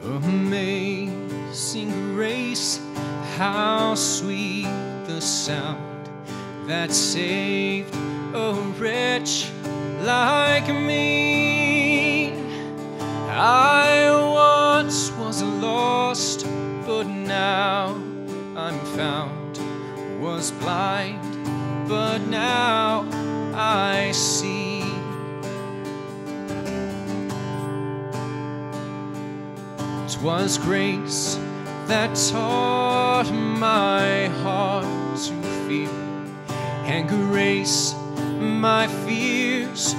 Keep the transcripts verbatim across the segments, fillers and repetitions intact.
Amazing grace, how sweet the sound that saved a wretch like me. I once was lost, but now I'm found. Was blind, but now I see. 'Twas grace that taught my heart to fear, and grace my fears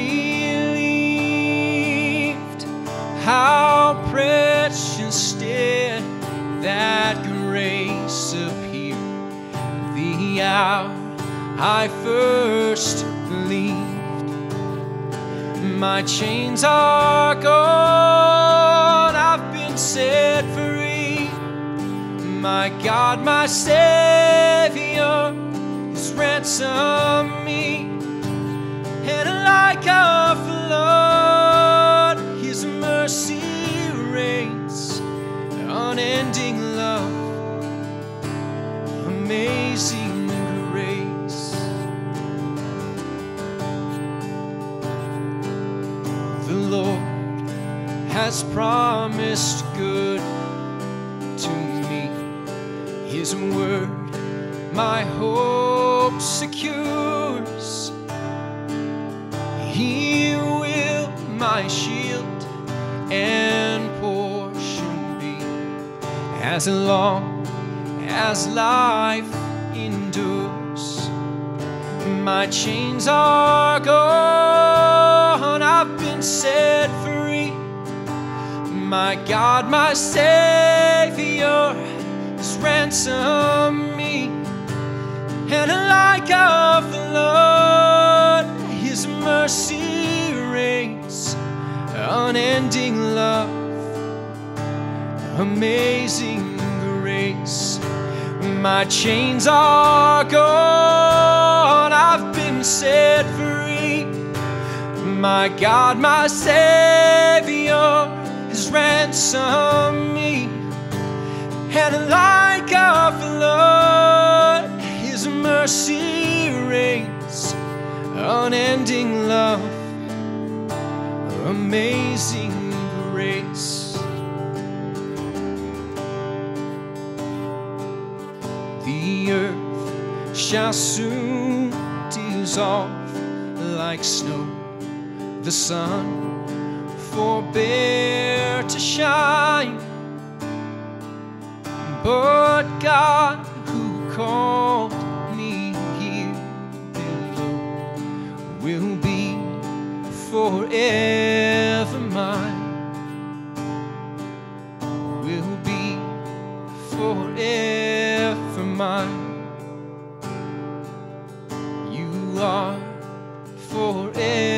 relieved. How precious did that grace appear the hour I first believed. My chains are gone, I've been set free. My God, my Savior has ransomed me. And like a flood, His mercy reigns. Unending love, amazing grace. The Lord has promised good to me. His word my hope secures. He will my shield and portion be, as long as life endures. My chains are gone, I've been set free. My God, my Savior has ransomed me. And like a flood, His mercy reigns. Unending love, amazing grace. My chains are gone, I've been set free. My God, my Savior has ransomed me. And like a flood, His mercy reigns. Unending love, amazing grace. The earth shall soon dissolve like snow. The sun forbear to shine, but God who called me here below will be forever mine. Will be forever mine. You are forever